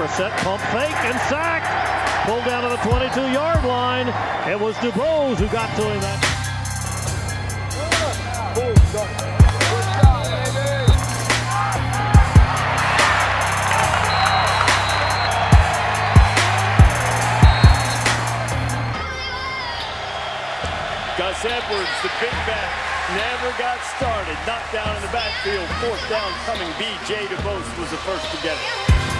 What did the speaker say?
set, pump fake, and sacked. Pulled down to the 22-yard line. It was Dubose who got to him. Gus Edwards, the big back, never got started. Knocked down in the backfield. Fourth down coming. B.J. Dubose was the first to get it.